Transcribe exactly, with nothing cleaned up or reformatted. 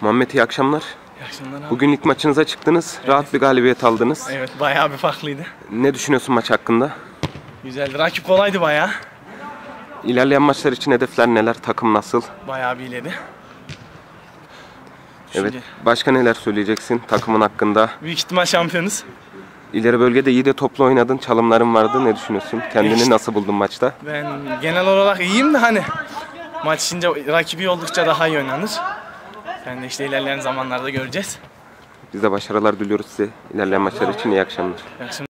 Muhammed iyi akşamlar. İyi akşamlar abi. Bugün ilk maçınıza çıktınız. Evet. Rahat bir galibiyet aldınız. Evet, bayağı bir farklıydı. Ne düşünüyorsun maç hakkında? Güzeldi. Rakip kolaydı bayağı. İlerleyen maçlar için hedefler neler? Takım nasıl? Bayağı bir ileri. Evet. Başka neler söyleyeceksin takımın hakkında? Büyük ihtimal şampiyonuz. İleri bölgede iyi de toplu oynadın. Çalımların vardı. Ne düşünüyorsun? Kendini İşte. nasıl buldun maçta? Ben genel olarak iyiyim de hani maç içince rakibi oldukça daha iyi oynanır. Yani de işte ilerleyen zamanlarda göreceğiz. Biz de başarılar diliyoruz size. İlerleyen maçlar için iyi akşamlar. İyi akşamlar.